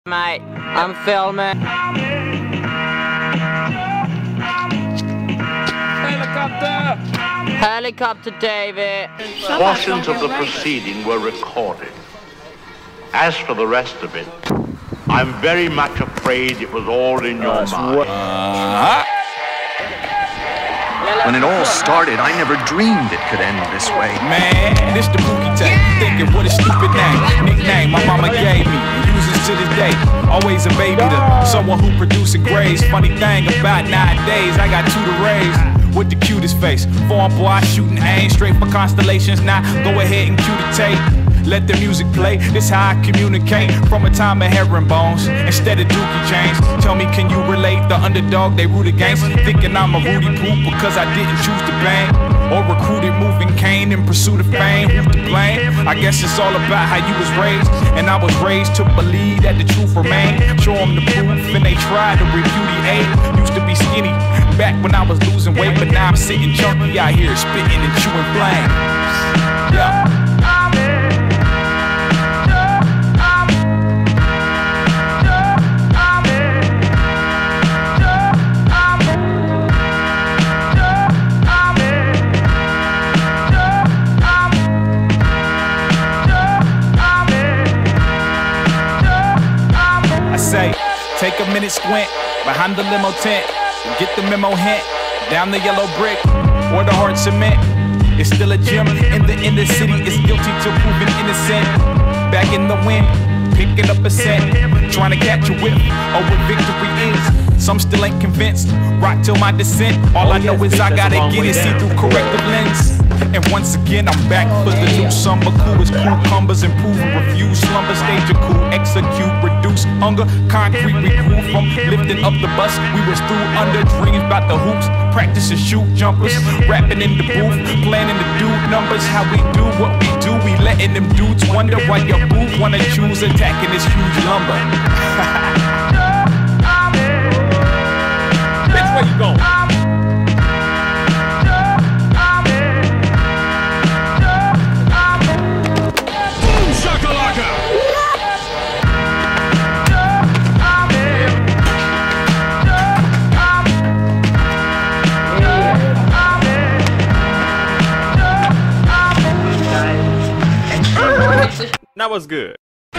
Mate, I'm filming. Helicopter! Helicopter, David. Portions of the proceeding were recorded. As for the rest of it, I'm very much afraid it was all in your mind. When it all started, I never dreamed it could end this way. Man, this the Pookie tape. Thinking what a stupid name. Nickname my mama gave me. Uses to this day. Always a baby to someone who produces grades. Funny thing about nowadays, I got two to raise. With the cutest face. Foreign boy shooting aim straight for constellations. Now go ahead and cue the tape. Let the music play, this how I communicate. From a time of herringbones instead of dookie chains. Tell me, can you relate? The underdog they root against, thinking I'm a Rudy Poop because I didn't choose to bang. Or recruited moving cane in pursuit of fame. Who's to blame? I guess it's all about how you was raised. And I was raised to believe that the truth remained. Show them the proof and they tried to repudiate. Used to be skinny back when I was losing weight, but now I'm sitting chunky out here spitting and chewing flames. Yeah. Take a minute, squint behind the limo tent, get the memo hint. Down the yellow brick or the hard cement. It's still a gym in the inner city. It's guilty till proven innocent. Back in the wind, picking up a scent, trying to catch a whip of what victory is. Some still ain't convinced. Rock till my descent. All I know is I gotta get it, see through corrective lens. And once again, I'm back for the new summer. Cool as cucumbers, improve and refuse slumber. Stage a cool, execute, reduce hunger. Concrete, we grew from lifting up the bus. We was through under dreams about the hoops. Practice and shoot jumpers. Rapping in the booth, planning to do numbers. How we do what we do. We letting them dudes wonder why your booth wanna choose attacking this huge lumber. Bitch, where you going? That was good.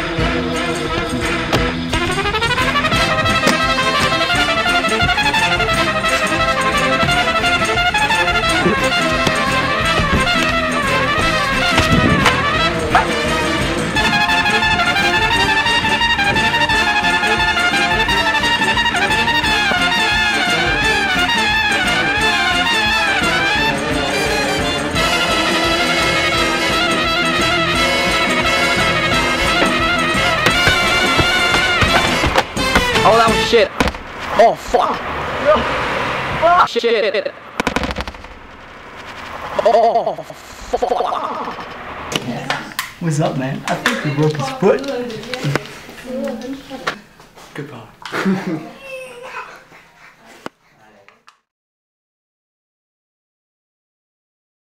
Oh, that was shit. Oh, fuck. Oh, shit. Oh, fuck. What's up, man? I think we broke his foot. Goodbye.